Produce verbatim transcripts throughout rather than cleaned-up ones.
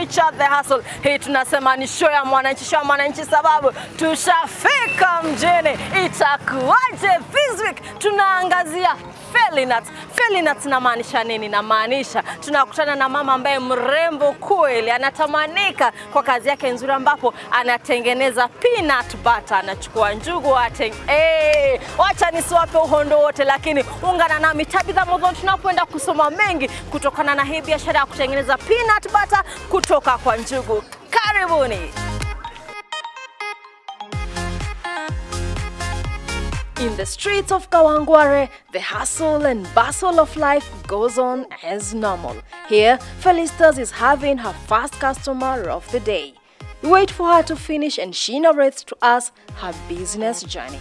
feature The Hustle. Hii tunasema ni show ya mwananchi, show ya mwananchi sababu tushafika mjini. Itakuwaje this week? Tunaangazia Feli nuts. Feli nuts inamaanisha nini? Namaanisha tunakutana na mama ambaye mrembo kweli, anatamanika kwa kazi yake nzuri ambapo anatengeneza peanut butter. Anachukua njugu ateng. Eh, wacha nisiwape uhondo wote, lakini ungana nami Tabitha Muthoni tunapoenda kusoma mengi kutokana na hii biashara ya kutengeneza peanut butter kutoka kwa njugu. Karibuni. In the streets of Kawangware, the hustle and bustle of life goes on as normal. Here, Felicitas is having her first customer of the day. We wait for her to finish and she narrates to us her business journey.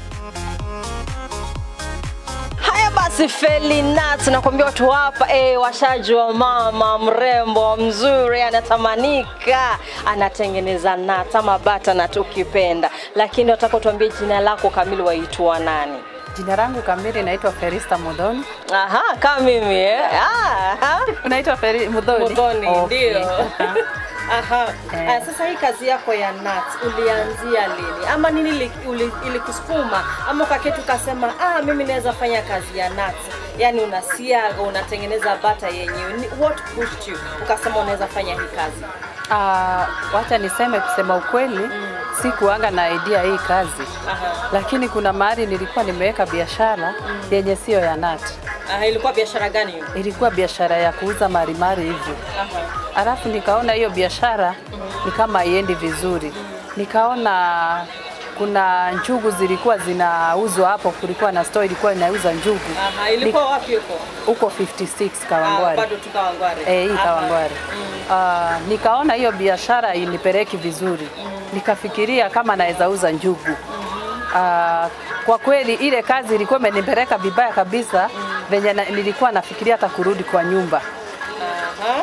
Haya basi Feli nuts, nakwambia watu hapa eh, washajua mama mrembo mzuri anatamanika, anatengeneza nuts ama butter na tukipenda. Lakini nataka tuambie jina lako kamili, waitwa nani? Jina langu kamili naitwa Felicitas Muthoni. Aha, kama mimi eh. Ah, unaitwa Feli Muthoni? Muthoni, okay. Ndio. Aha. Eh. Uh, sasa hii kazi yako ya nuts ulianzia lini? Ama nini ilikusukuma? Ama ukaketu ukasema ah mimi naweza fanya kazi ya nuts. Yaani unasiaga, unatengeneza butter yenyewe. What pushed you ukasema unaweza fanya hii kazi? Ah, uh, wacha niseme kusema ukweli, mm. sikuanga na idea hii kazi. Aha. Lakini kuna mahali nilikuwa nimeweka biashara mm. yenye sio ya nut. Aha, ilikuwa biashara gani hiyo? Ilikuwa biashara ya kuuza marimari hivi. Aha. Alafu nikaona hiyo biashara mm. ni kama haiendi vizuri. Mm. Nikaona kuna njugu zilikuwa zinauzwa hapo, kulikuwa na store ilikuwa inauza njugu. Aha, ilikuwa Nik wapi huko? Huko fifty six Kawangware. Ah, bado tu Kawangware. Eh, hii Kawangware. Mm. Uh, nikaona hiyo biashara inipeleki vizuri. Mm. Nikafikiria kama naweza uza njugu. Mm. Uh, kwa kweli ile kazi ilikuwa imenipeleka vibaya kabisa. Mm. Venye na, nilikuwa nafikiria hata kurudi kwa nyumba. Aha.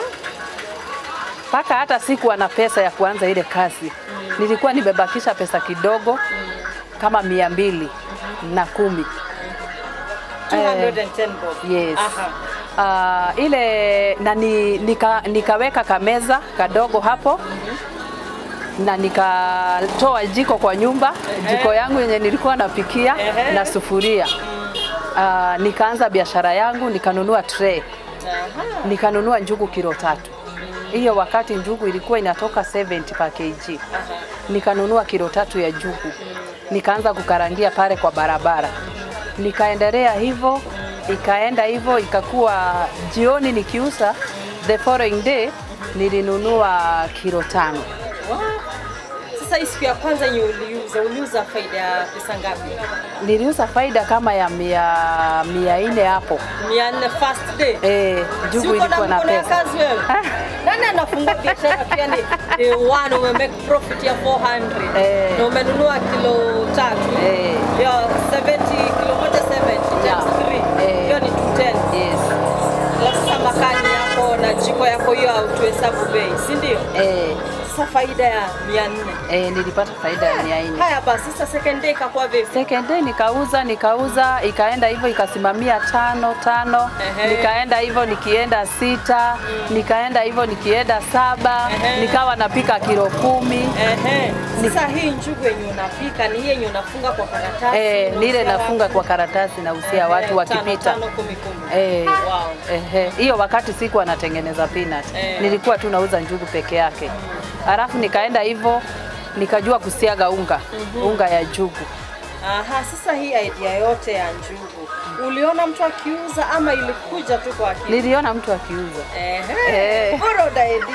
Paka hata sikuwa na pesa ya kuanza ile kazi. Mm. Nilikuwa nimebakisha pesa kidogo mm. kama mia mbili mm. na kumi. two hundred ten bob. Yes. Aha. Uh, ile na ni, nika, nikaweka kameza kadogo hapo. Mm-hmm. Na nikatoa jiko kwa nyumba, uh-huh. jiko yangu yenye nilikuwa napikia uh-huh. na sufuria. Uh, nikaanza biashara yangu, nikanunua tray. Uh-huh. Nikanunua njugu kilo tatu. Hiyo wakati njugu ilikuwa inatoka seventy per kg. Uh-huh. Nikanunua kilo tatu ya njugu. Nikaanza kukarangia pale kwa barabara. Nikaendelea hivyo, ikaenda hivyo, ikakuwa jioni nikiuza, the following day nilinunua kilo tano. Wow. Sasa hii siku ya kwanza uliuza, uliuza faida ya pesa ngapi? Niliuza faida kama ya mia, mia nne hapo. Mia nne first day? Eh, njugu ilikuwa na pesa. Kazi wewe? Nani anafungua biashara pia ni the one ume make profit ya four hundred? Eh. Na umenunua kilo tatu? Eh. Ya seventy, kilo moja seventy times three. Eh. Hiyo ni two ten. Yes. Sasa makani yako na jiko yako hiyo hautuhesabu bei, si ndio? Eh. Sasa faida ya mia nne. Eh, nilipata faida ya mia nne. Haya basi, sasa second day ikakuwa vipi? Second day nikauza, nikauza, ikaenda hivyo ikasimamia tano, tano. Ehe. Nikaenda hivyo nikienda sita, mm. nikaenda hivyo nikienda saba, ehe. nikawa napika kilo kumi. Ehe. Sasa hii njugu yenye unapika ni yenye unafunga kwa karatasi? Eh, nile nafunga kwa karatasi na usia watu wakipita. Tano, kumi, kumi. Eh, wow. Ehe. Hiyo wakati sikuwa natengeneza peanut. Eh. Nilikuwa tu nauza njugu peke yake. Mm. Alafu nikaenda hivyo nikajua kusiaga unga, mm-hmm. unga ya njugu. Aha, sasa hii idea yote ya njugu uliona mtu akiuza ama ilikuja tu kwa akili? Niliona mtu akiuza. Ehe. Eh. Bora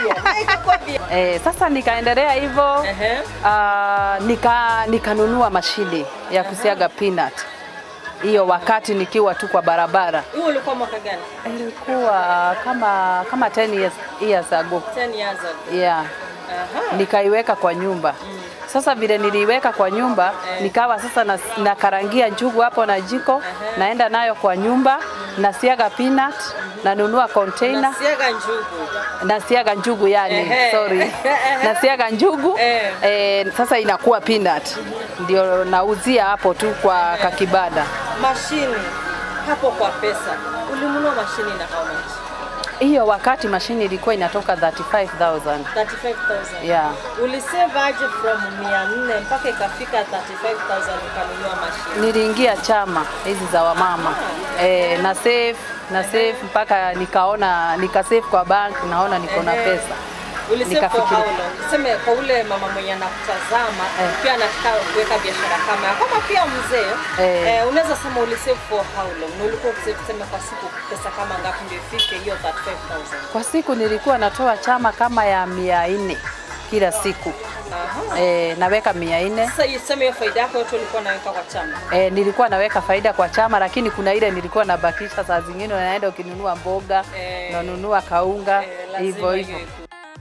idea. Eh, sasa nikaendelea hivyo. Ehe. Uh, nika nikanunua mashine ya kusiaga peanut. Hiyo wakati nikiwa tu kwa barabara. Hiyo ulikuwa mwaka gani? Ilikuwa kama kama ten years, years ago. ten years ago. Yeah. Aha. Nikaiweka kwa nyumba. Mm. Sasa vile niliweka kwa nyumba, eh. nikawa sasa na, na karangia njugu hapo na jiko, uh -huh. naenda nayo kwa nyumba, mm. nasiaga peanut, mm. nanunua container. Nasiaga njugu. Nasiaga njugu yani, eh. sorry. Nasiaga njugu, eh. Eh, sasa inakuwa peanut. Mm -hmm. Ndio nauzia hapo tu kwa eh. kakibada. Mashini hapo kwa pesa. Ulinunua mashini na how much? Hiyo wakati mashini ilikuwa inatoka thirty-five thousand. thirty-five thousand. Yeah. Ulisave aje from mia nne mpaka ikafika thirty-five thousand ukanunua mashini? Niliingia chama hizi za wamama. Ah. Eh, na save, na save mpaka nikaona nika save kwa bank, naona niko na pesa. Ulisave kwa how long? Sema kwa ule mama mwenye anakutazama eh. pia anataka kuweka biashara kama kama pia mzee eh. eh, unaweza sema ulisave for how long? Na ulikuwa ukisema kwa siku pesa kama ngapi ndio ifike hiyo thirty-five thousand? Kwa siku nilikuwa natoa chama kama ya mia nne kila siku. Aha. Eh, naweka mia nne. Sasa iseme hiyo faida yako yote ulikuwa naweka kwa chama? Eh, nilikuwa naweka faida kwa chama, lakini kuna ile nilikuwa nabakisha saa zingine unaenda ukinunua mboga, eh. unanunua kaunga, hivyo eh, hivyo.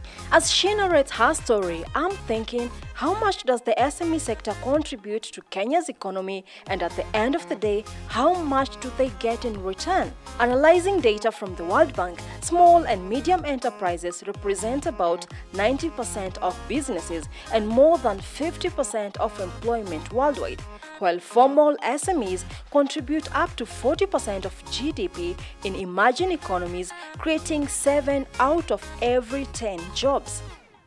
As she narrates her story, I'm thinking, how much does the S M E sector contribute to Kenya's economy, and at the end of the day, how much do they get in return? Analyzing data from the World Bank, small and medium enterprises represent about ninety percent of businesses and more than fifty percent of employment worldwide, while formal S M Es contribute up to forty percent of G D P in emerging economies, creating seven out of every ten jobs.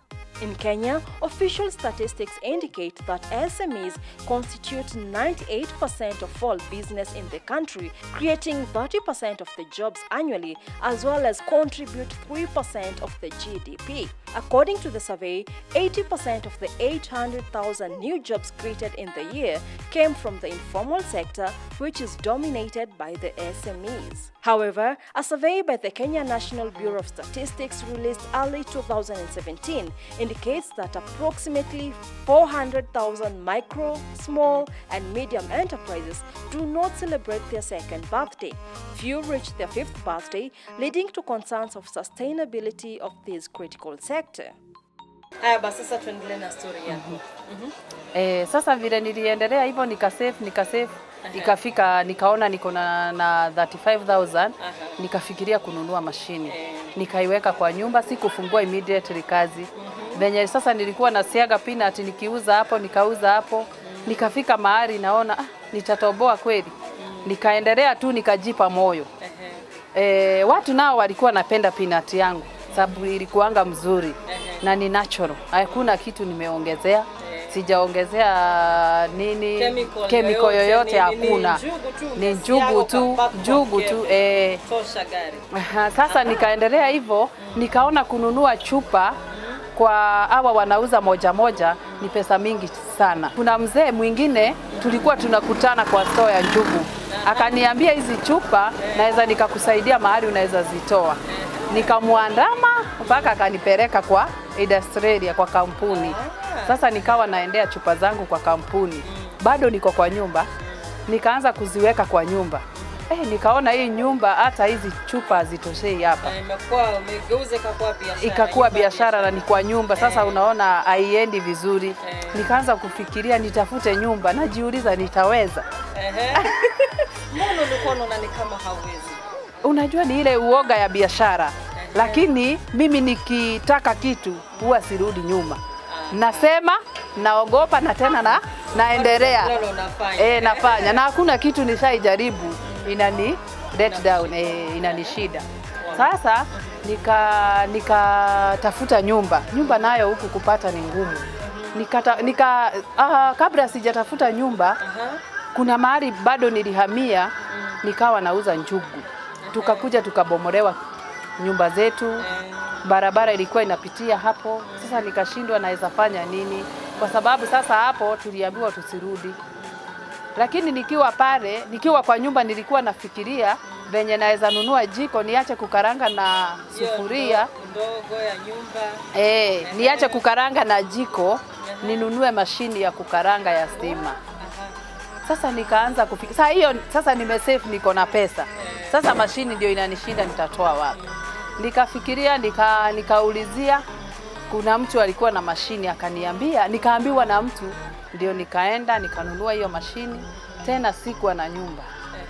In Kenya, official statistics indicate that S M Es constitute ninety-eight percent of all business in the country, creating thirty percent of the jobs annually, as well as contribute three percent of the G D P. According to the survey, eighty percent of the eight hundred thousand new jobs created in the year came from the informal sector, which is dominated by the S M Es. However, a survey by the Kenya National Bureau of Statistics released early two thousand seventeen indicates that approximately four hundred thousand micro, small, and medium enterprises do not celebrate their second birthday. Few reach their fifth birthday, leading to concerns of sustainability of this critical sector. Haya basi sasa tuendelee na story yako. Mhm. Eh, sasa vile niliendelea hivyo nikasave nikasave uh-huh. ikafika nikaona niko na, na thirty-five thousand uh-huh. nikafikiria kununua mashini. Uh-huh. Nikaiweka kwa nyumba, sikufungua immediately kazi. Uh-huh. Venye sasa nilikuwa na siaga peanut nikiuza hapo nikauza hapo. Uh-huh. Nikafika mahali naona ah, nitatoboa kweli. Uh-huh. Nikaendelea tu nikajipa moyo. Uh-huh. Eh, watu nao walikuwa napenda peanut yangu sababu ilikuanga mzuri. Uh-huh. Na ni natural. Hakuna kitu nimeongezea. Uh-huh. Sijaongezea nini chemical, chemical yoyote hakuna. Ni njugu tu, njugu tu eh tosha gari. Aha, sasa nikaendelea hivyo, nikaona kununua chupa kwa hawa wanauza moja moja ni pesa mingi sana. Kuna mzee mwingine tulikuwa tunakutana kwa store ya njugu. Akaniambia hizi chupa naweza nikakusaidia mahali unaweza zitoa. Nikamuandama mpaka akanipeleka kwa Australia kwa kampuni. Sasa nikawa naendea chupa zangu kwa kampuni. Bado niko kwa nyumba. Nikaanza kuziweka kwa nyumba. Eh, nikaona hii nyumba hata hizi chupa hazitoshei hapa. Imekuwa umegeuza ikakuwa biashara. Ikakuwa biashara na ni kwa nyumba. Sasa unaona haiendi vizuri. Nikaanza kufikiria nitafute nyumba, najiuliza nitaweza. Ehe. Mbona ulikuwa unaona ni kama hauwezi? Unajua ni ile uoga ya biashara. Lakini mimi nikitaka kitu huwa sirudi nyuma. Nasema naogopa na tena na naendelea. Eh, nafanya na hakuna kitu nishaijaribu inani let down eh, inanishida. Sasa nika nikatafuta nyumba. Nyumba nayo huku kupata ni ngumu. Nikata nika uh, kabla sijatafuta nyumba kuna mahali bado nilihamia nikawa nauza njugu. Tukakuja tukabomolewa nyumba zetu. Barabara ilikuwa inapitia hapo. Sasa nikashindwa naweza fanya nini kwa sababu sasa hapo tuliambiwa tusirudi. Lakini nikiwa pale, nikiwa kwa nyumba nilikuwa nafikiria venye naweza nunua jiko niache kukaranga na sufuria ndogo ya nyumba. Eh, niache kukaranga na jiko, ninunue mashini ya kukaranga ya stima. Sasa nikaanza kufikiria. Sasa hiyo sasa nimesave niko na pesa. Sasa mashini ndio inanishinda nitatoa wapi? Nikafikiria nika nikaulizia kuna mtu alikuwa na mashini akaniambia, nikaambiwa na mtu ndio nikaenda nikanunua hiyo mashini tena sikuwa na nyumba.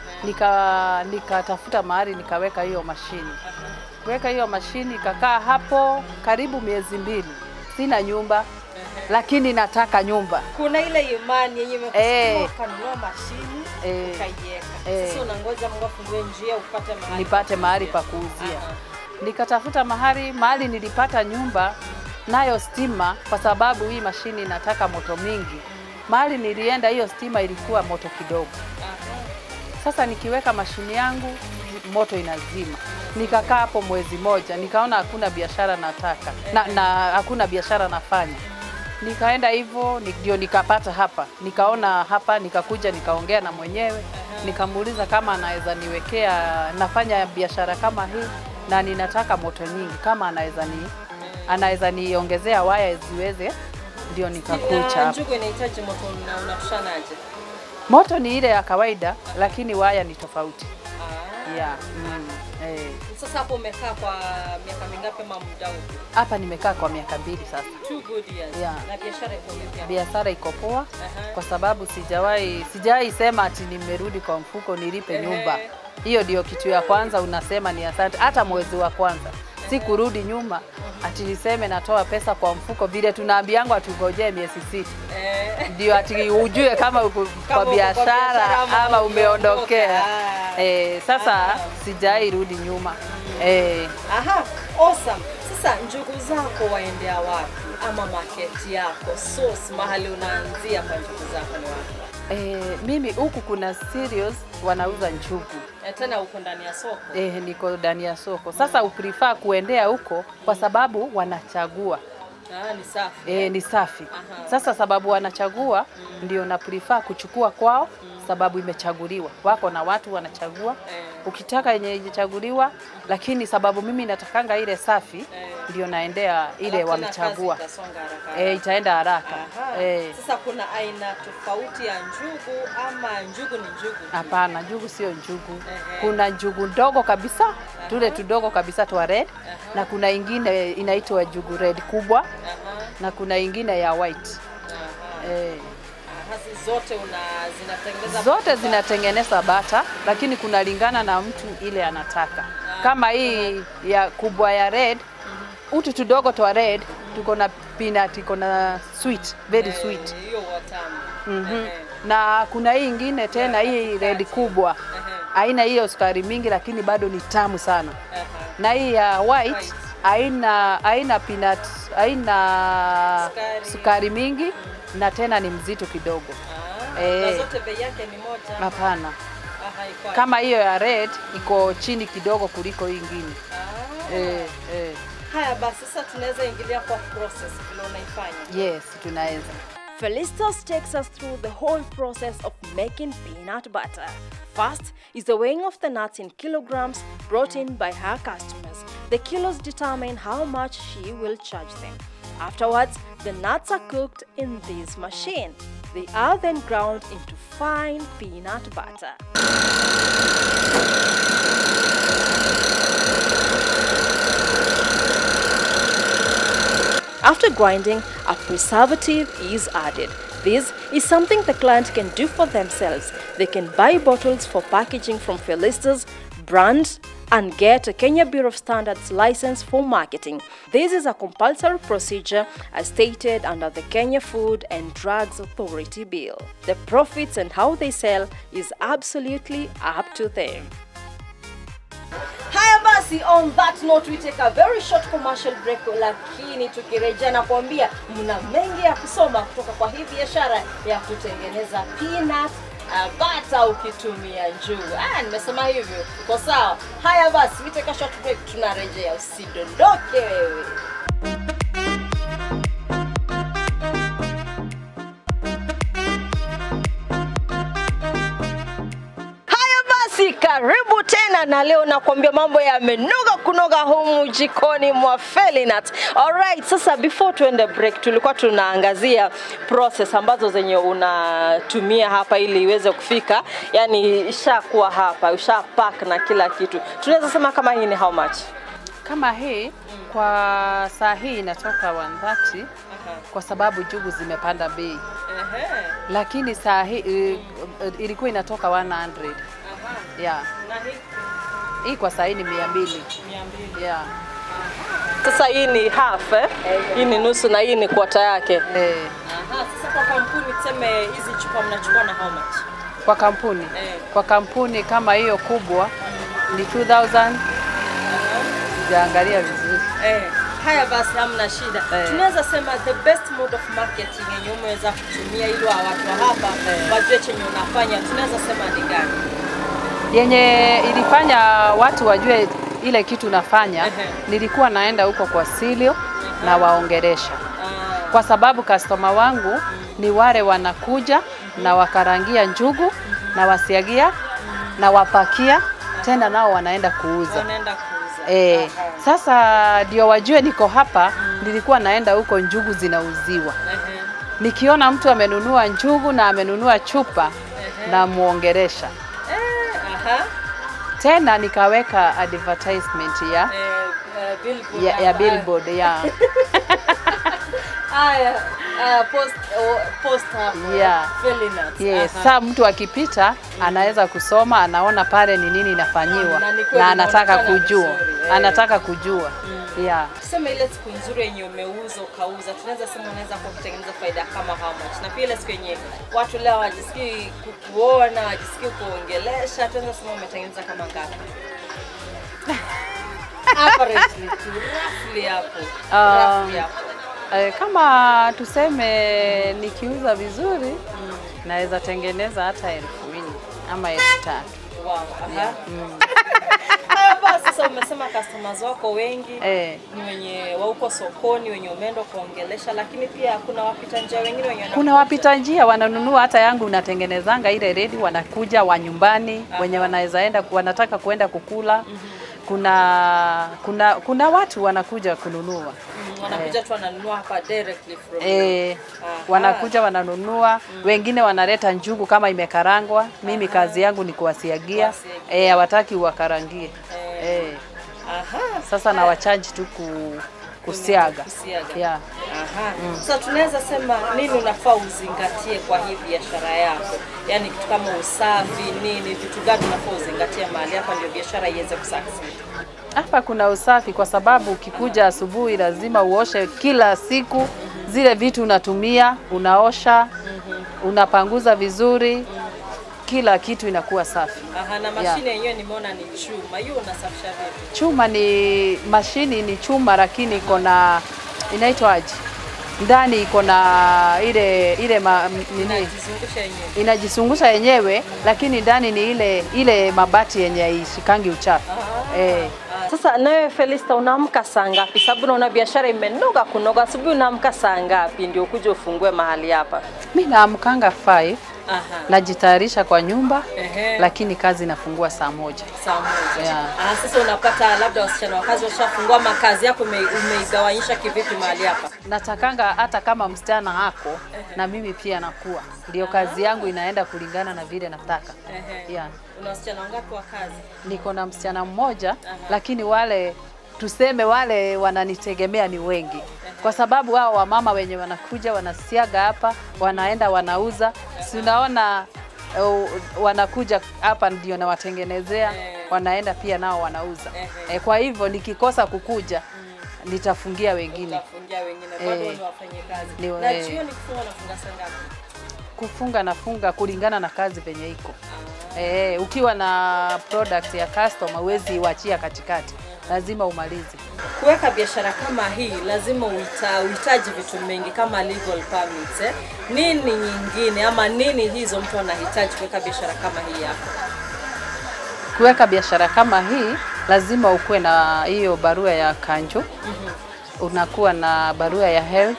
Nika nikatafuta mahali nikaweka hiyo mashini. Weka hiyo mashini ikakaa hapo karibu miezi mbili. Sina nyumba lakini nataka nyumba. Kuna ile imani yenye imekusikia kanunua mashini ukaiweka. Sasa unangoja Mungu afungue njia upate mahali. Nipate mahali pa kuuzia. Nikatafuta mahali, mahali nilipata nyumba nayo stima kwa sababu hii mashini inataka moto mingi. Mahali nilienda hiyo stima ilikuwa moto kidogo. Sasa nikiweka mashini yangu moto inazima. Nikakaa hapo mwezi moja, nikaona hakuna biashara nataka na, na hakuna biashara nafanya. Nikaenda hivyo ndio nikapata hapa. Nikaona hapa, nikakuja nikaongea na mwenyewe. Nikamuuliza kama anaweza niwekea, nafanya biashara kama hii na ninataka moto nyingi, kama anaweza ni anaweza niongezea waya ziweze, ndio nikakucha hapa. Njugu inahitaji moto na unashanaje? Moto ni ile ya kawaida lakini waya ni tofauti. Ah. Yeah. Mm. Eh. Sasa hapo umekaa kwa miaka mingapi ama muda upi? Hapa nimekaa kwa miaka mbili sasa. Two good years. Yeah. Na biashara iko vipi? Biashara iko poa. Uh-huh. Kwa sababu sijawahi sijawahi sema ati nimerudi kwa mfuko nilipe Uh-huh. nyumba. Hiyo ndio kitu ya kwanza unasema ni asante. Hata mwezi wa kwanza si kurudi nyuma ati niseme natoa pesa kwa mfuko, vile tunaambiangu atungojee miezi sita. Eh. Ndio ati ujue kama uko kwa biashara ama umeondokea. Eh, sasa aha. Sijai rudi nyuma. Mm. Eh. Aha, awesome. Sasa njugu zako waendea wapi ama market yako? Source mahali unaanzia kwa njugu zako ni wapi? Eh, mimi huku kuna serious wanauza njugu. E, tena huko ndani ya soko? Eh, niko ndani ya soko. Sasa uprefer kuendea huko kwa sababu wanachagua. Ah, ni safi. Eh, ni safi. Aha. Sasa sababu wanachagua mm. ndio na prefer kuchukua kwao mm. sababu imechaguliwa. Wako na watu wanachagua. Eh. Ukitaka yenye imechaguliwa lakini sababu mimi natakanga ile safi eh. ndio naendea ile wamechagua. Eh, itaenda haraka. Eh. Sasa kuna aina tofauti ya njugu ama njugu ni njugu? Hapana, njugu sio njugu. Eh. Kuna njugu ndogo kabisa, aha. tule tudogo kabisa twa red, aha. na kuna ingine inaitwa njugu red kubwa. Aha. Na kuna ingine ya white. Aha. Eh. Hasi zote una zinatengeneza zote zinatengeneza bata, lakini kuna lingana na mtu ile anataka. Aha. Kama hii ya kubwa ya red, mm-hmm. utu tudogo twa red, tuko na peanut, tuko na sweet, very sweet. Hiyo watamu. Mhm. Na kuna hii ingine tena hii red kubwa. Haina hiyo sukari mingi lakini bado ni tamu sana. Na hii ya white haina haina peanut, haina sukari, sukari mingi mm. na tena ni mzito kidogo. Ah, eh. Na zote bei yake ni moja? Hapana. Aha, kama hiyo ya red iko chini kidogo kuliko hii nyingine. Ah. Eh, eh. Haya basi sasa tunaweza ingilia kwa process vile unaifanya. Yes, tunaweza. Felicitas takes us through the whole process of making peanut butter. First is the weighing of the nuts in kilograms brought in by her customers. The kilos determine how much she will charge them. Afterwards, the nuts are cooked in this machine. They are then ground into fine peanut butter. After grinding, a preservative is added. This is something the client can do for themselves. They can buy bottles for packaging from Felicitas brand and get a Kenya Bureau of Standards license for marketing. This is a compulsory procedure as stated under the Kenya Food and Drugs Authority Bill. The profits and how they sell is absolutely up to them. Haya basi, on that note we take a very short commercial break, lakini tukirejea na kuambia mna mengi ya kusoma kutoka kwa hii biashara ya kutengeneza peanut uh, butter ukitumia njugu. Ah, nimesema hivyo. Uko sawa? Haya basi, we take a short break, tunarejea, usidondoke wewe. Karibu tena, na leo nakwambia mambo yamenoga kunoga humu jikoni mwa Felinat. Alright, sasa before tuende break tulikuwa tunaangazia process ambazo zenye unatumia hapa ili iweze kufika. Yani ishakuwa hapa, usha pack na kila kitu. Tunaweza sema kama hii ni how much? Kama hii mm. kwa saa hii inatoka one thirty. Uh-huh. Kwa sababu njugu zimepanda bei. Uh-huh. Lakini saa hii uh, ilikuwa inatoka one hundred. Yeah. Na hii? Hii kwa saa hii ni mia mbili. mia mbili. Yeah. Sasa hii ni half eh? Hii ni nusu na hii ni quarter yake. Eh. Aha, sasa kwa kampuni tuseme hizi chupa mnachukua na how much? Kwa kampuni? Eh. Kwa kampuni kama hiyo kubwa mm. ni two thousand. Uh-huh. sijaangalia vizuri. Eh, haya basi hamna shida. Eh. Tunaweza sema the best mode of marketing yenye umeweza kutumia ili watu wa hapa Eh. wajue chenye unafanya. Tunaweza sema ni gani? Yenye ilifanya watu wajue ile kitu nafanya, Ehe. nilikuwa naenda huko kwa Silio na waongeresha. Ah, Kwa sababu customer wangu ni wale wanakuja na wakarangia njugu na wasiagia na wapakia tena nao wanaenda kuuza. wanaenda kuuza. Eh, Aha. sasa ndio wajue niko hapa, nilikuwa naenda huko njugu zinauziwa. Ehe. Nikiona mtu amenunua njugu na amenunua chupa Ehe. na muongeresha. Eh, aha. Tena nikaweka advertisement ya Eh, eh, billboard. ya, ya billboard ya Haya, ah, post oh, post hapo. Yeah. Felinat. yes. Aha. Saa mtu akipita anaweza kusoma, anaona pale ni nini inafanyiwa Na ni kweli na anataka inaonekana kujua, vizuri, eh. anataka kujua yeah. Tuseme ile siku nzuri yenye umeuza ukauza, tunaweza sema unaweza kwa kutengeneza faida kama how much? Na pia ile siku yenye watu leo wajisikii kukuona, wajisikii kuongelesha, tunaweza sema umetengeneza kama ngapi? Averagely tu, roughly hapo. Um, Roughly hapo. Eh, kama tuseme nikiuza vizuri naweza tengeneza hata elfu nne ama elfu tatu. Wow, aha. Haya basi, sasa umesema customers wako wengi Eh. ni wenye wa huko sokoni, wenye umeenda kuongelesha, lakini pia kuna wapita njia wengine wenye Kuna wanakuja. wapita njia wananunua, hata yangu unatengenezanga ile ready, wanakuja wa nyumbani wenye wanaweza enda wanataka kuenda kukula. Kuna kuna kuna watu wanakuja kununua. Mm, wanakuja tu wananunua hapa directly from you. Eh, Aha. wanakuja wananunua, wengine wanaleta njugu kama imekarangwa. Mimi kazi yangu ni kuwasiagia. Kuwasiagia. Eh, hawataki wakarangie. Eh. Eh, Aha. sasa na wachaji tu ku, kusiaga. Kusiaga. Yeah. Aha. Sasa tunaweza sema nini unafaa uzingatie kwa hii biashara yako? Yaani kitu kama usafi, nini, vitu gani unafaa uzingatie mahali hapa ndio biashara iweze kusucceed? Hapa kuna usafi kwa sababu ukikuja asubuhi lazima uoshe kila siku. Zile vitu unatumia, unaosha, unapanguza vizuri. Kila kitu inakuwa safi. Aha, na mashine yenyewe nimeona ni chuma. Hiyo unasafisha vipi? Chuma ni mashini ni chuma lakini iko na inaitwa aje? Ndani iko na ile ile ma, nini Inajizungusha yenyewe. inajisungusha yenyewe lakini ndani ni ile ile mabati yenye haishikangi uchafu. Eh. Sasa nawe Felista unaamka saa ngapi? Sababu unaona biashara imenoga kunoga. Asubuhi unaamka saa ngapi ndio ukuje ufungue mahali hapa? Mimi naamkanga five. Aha. Najitayarisha kwa nyumba. Ehe. Lakini kazi nafungua saa moja. Saa moja. Yeah. Ah, sasa unapata labda wasichana wa kazi washafungua makazi yako ume, umeigawanyisha kivipi mahali hapa? Natakanga hata kama msichana ako na mimi pia nakuwa. Ndio kazi yangu inaenda kulingana na vile nataka. Ehe. Yeah. Una wasichana wangapi wa kazi? Niko na msichana mmoja lakini wale tuseme wale wananitegemea ni wengi. Kwa sababu hao wamama wenye wanakuja wanasiaga hapa, wanaenda wanauza. Si unaona uh, wanakuja hapa ndio na watengenezea, wanaenda pia nao wanauza. E, kwa hivyo nikikosa kukuja nitafungia wengine. Utafungia wengine bado Eh. ni wafanye kazi. Ni- Na eh. jioni kufunga nafunga saa ngapi? Kufunga nafunga kulingana na kazi venye iko. Eh, ukiwa na product ya customer huwezi uachia katikati. Lazima umalize. Kuweka biashara kama hii lazima uita, uhitaji vitu mengi kama legal permits eh. Nini nyingine ama nini hizo mtu anahitaji kuweka biashara kama hii hapa? Kuweka biashara kama hii lazima ukuwe na hiyo barua ya kanjo. Mm-hmm. Unakuwa na barua ya health.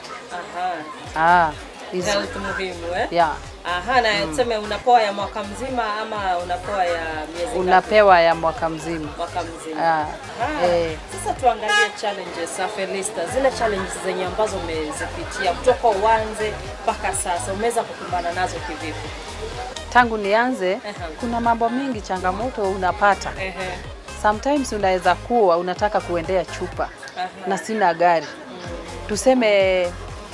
Aha. Ah, hizo. Health muhimu eh? Yeah. Aha, na tuseme unapoa ya mwaka mzima ama unapoa ya miezi ngapi? Unapewa ya mwaka mzima. Mwaka mzima. Ah. Aha. Eh. Sasa tuangalie challenges za Felista, zile challenges zenye ambazo umezipitia kutoka uanze mpaka sasa umeweza kukumbana nazo kivipi? Tangu nianze Aha. kuna mambo mingi changamoto unapata. Ehe. Sometimes unaweza kuwa unataka kuendea chupa Aha. na sina gari. Tuseme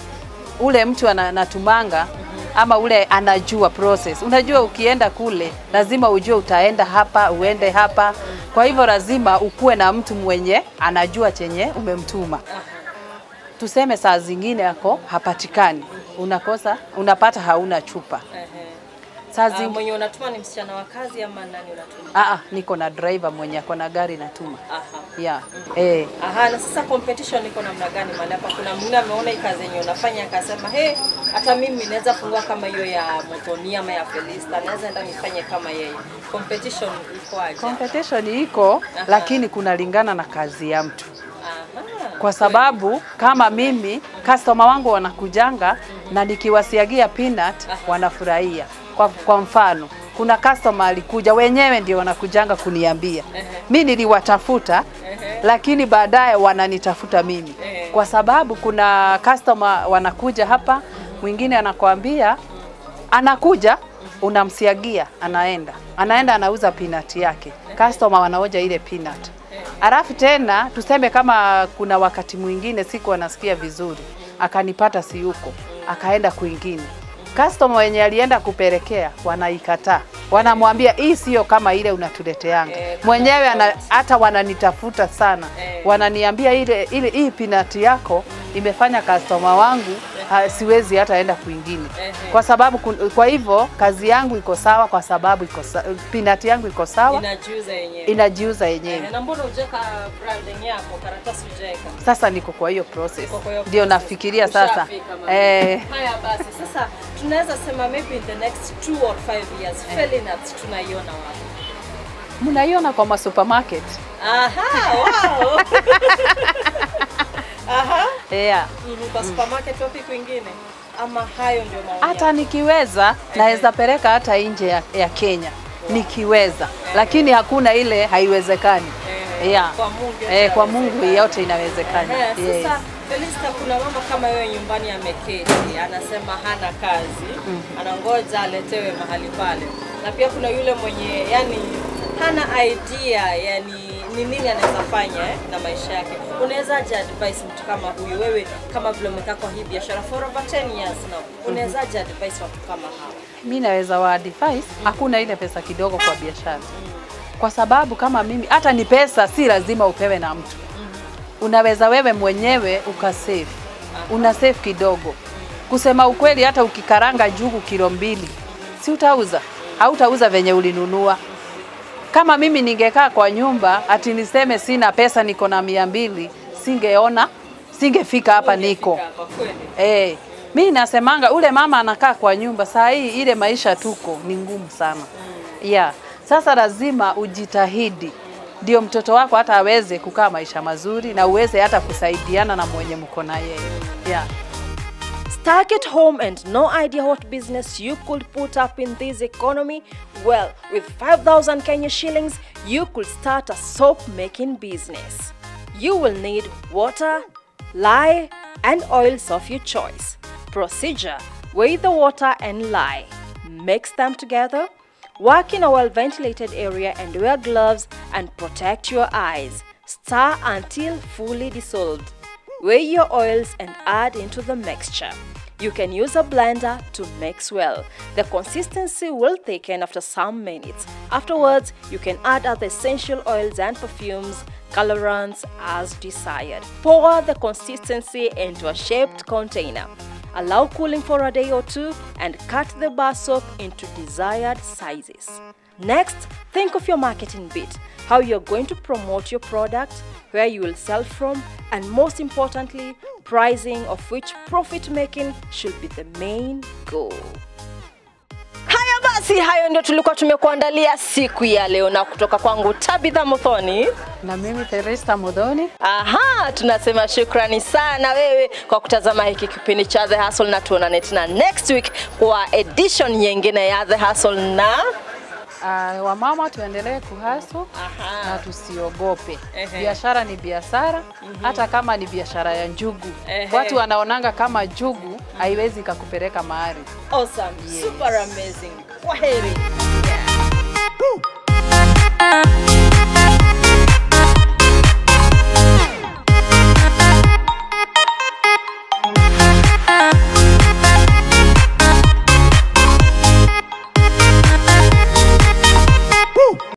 ule mtu anatumanga ama ule anajua process. Unajua ukienda kule lazima ujue utaenda hapa, uende hapa. Kwa hivyo lazima ukuwe na mtu mwenye anajua chenye umemtuma. Tuseme saa zingine yako hapatikani. Unakosa, unapata hauna chupa. Saa zingi... uh, mwenye unatuma ni msichana wa kazi ama nani unatuma? Ah ah, niko na driver mwenye ako na gari natuma. Aha. Yeah. Mm-hmm. Eh. Aha, na sasa competition iko namna gani mahali hapa? Kuna mwingine ameona hii kazi yenyewe unafanya akasema, "Hey, hata mimi naweza fungua kama hiyo ya Muthoni ama ya Felista, naweza enda nifanye kama yeye." Competition iko aje? Competition iko, aha, lakini kunalingana na kazi ya mtu. Aha. Kwa sababu kama mimi customer wangu wanakujanga, mm-hmm, na nikiwasiagia peanut, aha, wanafurahia. Kwa, kwa mfano kuna customer alikuja wenyewe ndio wanakujanga kuniambia. Uh -huh. Mimi niliwatafuta, uh -huh, lakini baadaye wananitafuta mimi. Uh -huh. Kwa sababu kuna customer wanakuja hapa, mwingine anakuambia, anakuja, unamsiagia, anaenda. Anaenda anauza peanut yake. Customer wanaoja ile peanut. Alafu tena tuseme kama kuna wakati mwingine siku anasikia vizuri, akanipata si yuko, akaenda kwingine. Customer wenye alienda kupelekea wanaikataa. Wanamwambia hii sio kama ile unatuleteanga. E, mwenyewe ana, hata wananitafuta sana. E, wananiambia ile ile hii peanut yako imefanya customer wangu ha, siwezi hata enda kwingine. E, kwa sababu kwa hivyo kazi yangu iko sawa kwa sababu iko peanut yangu iko sawa. Inajiuza yenyewe. Inajiuza yenyewe. E, na mbona hujeka branding yako karatasi hujeka? Sasa niko kwa hiyo process. Ndio nafikiria sasa. Eh. Haya basi sasa tunaweza sema maybe in the next two or five years eh, Felinat tunaiona wapi? Mnaiona kwa ma supermarket. Aha, wow. Aha. Yeah. Mm, kwa supermarket wapi kwingine? Ama hayo ndio maoni? Hata nikiweza naweza peleka hata nje ya, ya Kenya. Wow. Nikiweza. Eh. Lakini hakuna ile haiwezekani. Eh. Yeah. Kwa Mungu yote, eh, kwa Mungu yote inawezekana. Eh, yes. Sasa Felista, kuna mama kama wewe nyumbani ameketi, anasema hana kazi, mm, anangoja aletewe mahali pale. Na pia kuna yule mwenye yani hana idea yani ni nini anaweza fanya eh, na maisha yake. Unaweza aje advice mtu kama huyu? Wewe kama vile umekaa kwa hii biashara for over ten years now, unaweza aje advice watu kama hao? Mimi naweza wa advice, hakuna ile pesa kidogo kwa biashara. Mm. Kwa sababu kama mimi hata ni pesa si lazima upewe na mtu. Unaweza wewe mwenyewe ukasave. Una save kidogo. Kusema ukweli hata ukikaranga jugu kilo mbili, si utauza? Hautauza venye ulinunua. Kama mimi ningekaa kwa nyumba ati niseme sina pesa niko na mia mbili, singeona, singefika hapa niko. Eh, mimi nasemanga ule mama anakaa kwa nyumba saa hii ile maisha tuko ni ngumu sana. Yeah. Sasa lazima ujitahidi. Ndio mtoto wako hata aweze kukaa maisha mazuri na uweze hata kusaidiana na mwenye mko na yeye. Yeah. Stuck at home and no idea what business you could put up in this economy? Well, with five thousand Kenya shillings, you could start a soap making business. You will need water, lye, and oils of your choice. Procedure: weigh the water and lye. Mix them together. Work in a well-ventilated area and wear gloves and protect your eyes. Stir until fully dissolved. Weigh your oils and add into the mixture. You can use a blender to mix well. The consistency will thicken after some minutes. Afterwards, you can add other essential oils and perfumes, colorants as desired. Pour the consistency into a shaped container. Allow cooling for a day or two and cut the bar soap into desired sizes. Next, think of your marketing bit, how you're going to promote your product, where you will sell from, and most importantly, pricing, of which profit making should be the main goal. Haya basi, hayo ndio tulikuwa tumekuandalia siku ya leo, na kutoka kwangu Tabitha Muthoni na mimi Felista Muthoni. Aha, tunasema shukrani sana wewe kwa kutazama hiki kipindi cha The Hustle, na tuonane tena next week kwa edition nyingine ya The Hustle. Na Uh, wamama tuendelee kuhaso na tusiogope. Biashara ni biashara, mm -hmm. Hata kama ni biashara ya njugu. Ehe. Watu wanaonanga kama njugu haiwezi kukupeleka mahali. Awesome. Yes. Super amazing. Kwaheri. Yeah.